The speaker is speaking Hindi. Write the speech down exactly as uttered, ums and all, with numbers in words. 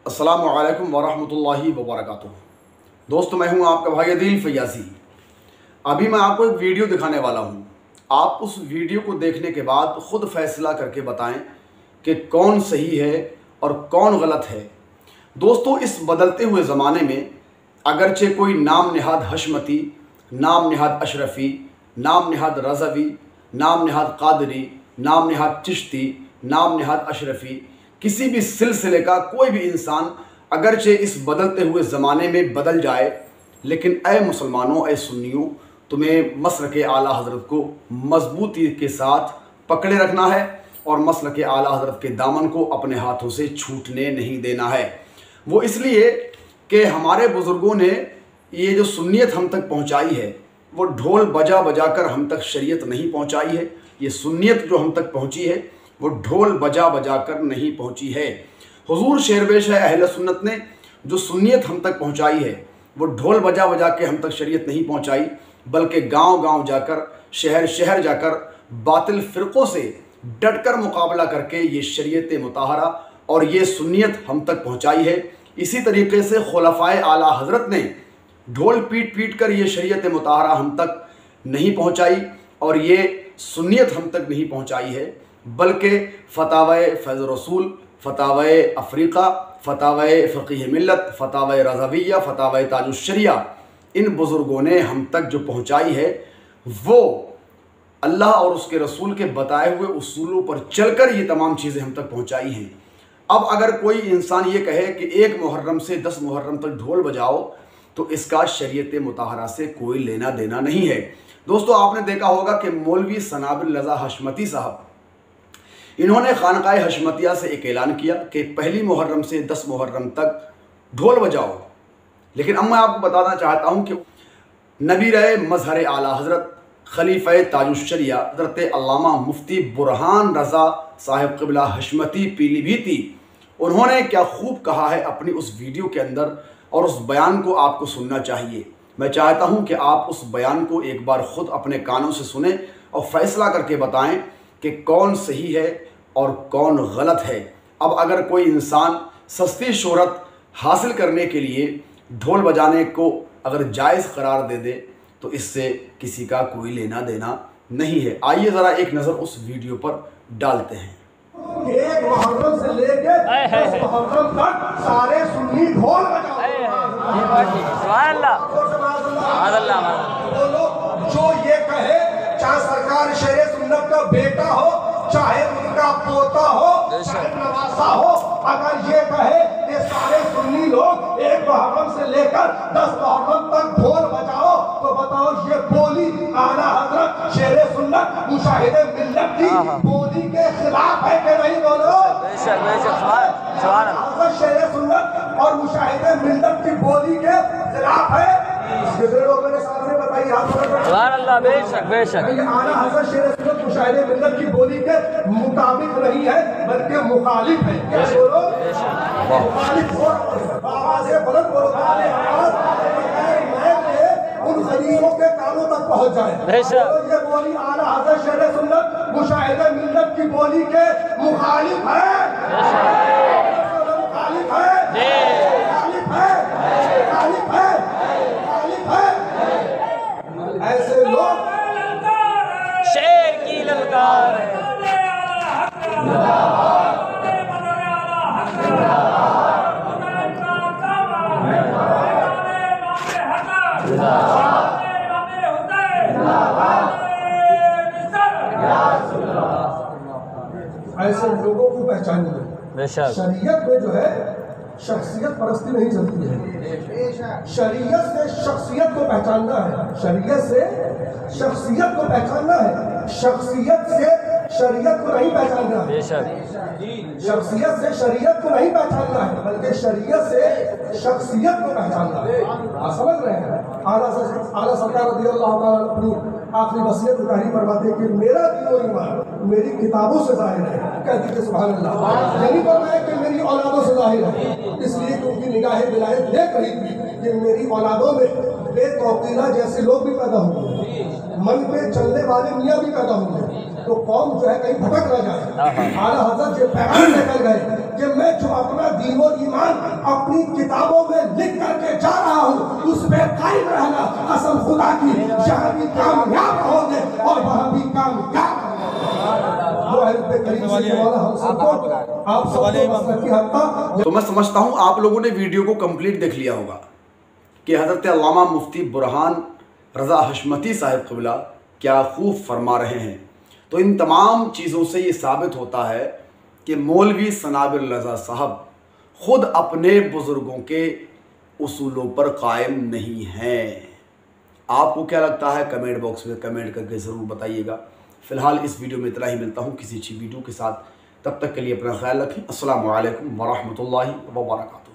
अस्सलामु अलैकुम वरहमतुल्लाहि वबरकातुहू। दोस्तों, मैं हूं आपका भाई अदील फैयाजी। अभी मैं आपको एक वीडियो दिखाने वाला हूं। आप उस वीडियो को देखने के बाद ख़ुद फैसला करके बताएं कि कौन सही है और कौन गलत है। दोस्तों, इस बदलते हुए ज़माने में अगरचे कोई नाम निहाद हशमती, नाम निहाद अशरफ़ी, नाम निहाद रज़वी, नाम निहाद कादरी, नाम निहाद चिश्ती, नाम निहाद अशरफ़ी, किसी भी सिलसिले का कोई भी इंसान अगरचे इस बदलते हुए ज़माने में बदल जाए, लेकिन ए मुसलमानों, ए सुन्नियों, तुम्हें मसलक आला हज़रत को मजबूती के साथ पकड़े रखना है और मसलक आला हज़रत के दामन को अपने हाथों से छूटने नहीं देना है। वो इसलिए कि हमारे बुज़ुर्गों ने ये जो सुन्नियत हम तक पहुँचाई है, वो ढोल बजा बजा कर हम तक शरीयत नहीं पहुँचाई है। ये सुन्नियत जो हम तक पहुँची है वो ढोल बजा बजा कर नहीं पहुँची है। हुजूर शेरबेश है अहले सुन्नत ने जो सुन्नियत हम तक पहुँचाई है वो ढोल बजा बजा के हम तक शरीयत नहीं पहुँचाई, बल्कि गांव गांव जाकर, शहर शहर जाकर बातिल फ़िरक़ों से डटकर मुकाबला करके ये शरीयत मुताहरा और ये सुन्नियत हम तक पहुँचाई है। इसी तरीके से खुलफ़ाए आला हज़रत ने ढोल पीट पीट कर ये शरीयत मुताहरा हम तक नहीं पहुँचाई और ये सुन्नियत हम तक नहीं पहुँचाई है, बल्कि फ़तावा फ़ैज़ रसूल, फ़तावा अफ़रीक़ा, फ़तावा फ़क़ीह मिल्लत, फ़तावा रज़विय्या, फ़तावा ताजुश्शरिया, इन बुज़ुर्गों ने हम तक जो पहुँचाई है वो अल्लाह और उसके रसूल के बताए हुए उसूलों पर चलकर ये तमाम चीज़ें हम तक पहुँचाई हैं। अब अगर कोई इंसान ये कहे कि एक मुहर्रम से दस मुहर्रम तक ढोल बजाओ, तो इसका शरीयत मुताहरा से कोई लेना देना नहीं है। दोस्तों, आपने देखा होगा कि मौलवी सनाबिल रज़ा हशमती साहब, इन्होंने खानकाए हशमतिया से एक ऐलान किया कि पहली मुहर्रम से दस मुहर्रम तक ढोल बजाओ। लेकिन अब मैं आपको बताना चाहता हूँ कि नबी रहे मजहर आला हज़रत खलीफ़ा ताजुश्शरिया हज़रत अल्लामा मुफ्ती बुरहान रज़ा साहिब क़िबला हशमती पीलीभीती, उन्होंने क्या खूब कहा है अपनी उस वीडियो के अंदर, और उस बयान को आपको सुनना चाहिए। मैं चाहता हूँ कि आप उस बयान को एक बार ख़ुद अपने कानों से सुने और फ़ैसला करके बताएं कि कौन सही है और कौन गलत है। अब अगर कोई इंसान सस्ती शोहरत हासिल करने के लिए ढोल बजाने को अगर जायज़ करार दे दे, तो इससे किसी का कोई लेना देना नहीं है। आइए ज़रा एक नज़र उस वीडियो पर डालते हैं। एक मुहर्रम से लेके दस मुहर्रम तक सारे सुन्नी ढोल बजाओ। जो ये कहे, चाहे सरकार शेरे सुन्नत का बेटा हो, चाहे उनका पोता हो, चाहे नवासा हो, अगर ये कहे कि सारे सुन्नी लोग एक मुहर्रम से लेकर दस मुहर्रम तक ढोल बजाओ, तो बताओ ये बोली आला हज़रत शेरे सुन्नत मुशाहिदे मिल्लत की बोली के खिलाफ है कि नहीं? बोलो। हज़रत शेरे सुन्नत और मुशाहिदे मिल्लत की बोली के खिलाफ है। कितने लोग मेरे सामने बताइए, आप सुभान अल्लाह। बेशक बेशक आला हज़रत शेरे सुन्नत मुशाहिदे मिल्लत की बोली के मुताबिक नहीं है, बल्कि मुखालिफ है। क्या बोलो? मुखालिफ हो, आवाज़ बुलंद बोलो, उन गरीबों के कानों तक पहुंच जाए। तो ये बोली आला हज़रत शेरे सुन्नत मुशाहिदे मिल्लत की बोली के मुखालिफ है, मुखालिफ है, मुखालिफ है, मुखालिफ है, मुखालिफ है। ऐसे लोग शेर की ललकार है। ऐसे लोगों को पहचानिए। शरीयत में जो है शख्सियत परस्ती नहीं चलती है। शरीयत से शख्सियत को पहचानना है, शरीयत से शख्सियत को पहचानना है, शख्सियत से शरीयत को नहीं पहचानना है। शख्सियत से शरीयत को नहीं पहचानना है, बल्कि शरीयत से शख्सियत को पहचानना है। आप समझ रहे हैं? आला आला सरकार रज़ी अल्लाह ताला अपनी आखिरी वसीयत उतारी फरमाते कि मेरा दीन और ईमान मेरी किताबों से जाहिर है। कहती है सुभान अल्लाह। यही फरमाया कि मेरी औलादों से जाहिर है, इसलिए क्योंकि निगाह विलायत देख रही थी कि मेरी औलादों में बेतौकीला जैसे लोग भी पैदा होंगे, मन पे चलने वाले मियाँ भी पैदा होंगे, तो कौम जो है कहीं भटक न जाए। आला हज़रत जो पैगाम लेकर गए कि मैं जो अपना दीन और ईमान अपनी किताबों में लिख करके जा रहा हूँ उस पर कायम रहना असम खुदा की, यहाँ भी कामयाब होंगे और वहाँ भी कामयाब। तो मैं समझता हूँ आप लोगों ने वीडियो को कंप्लीट देख लिया होगा कि हज़रत अल्लामा मुफ्ती बुरहान रज़ा हशमती साहिब क़िबला क्या खूब फरमा रहे हैं। तो इन तमाम चीज़ों से ये साबित होता है कि मौलवी सनाबिर रज़ा साहब ख़ुद अपने बुज़ुर्गों के उसूलों पर कायम नहीं हैं। आपको क्या लगता है कमेंट बॉक्स में कमेंट करके ज़रूर बताइएगा। फ़िलहाल इस वीडियो में इतना ही, मिलता हूँ किसी अच्छी वीडियो के साथ। तब तक के लिए अपना ख्याल रखें। अस्सलामु अलैकुम वरहमतुल्लाहि व बरकातुहू।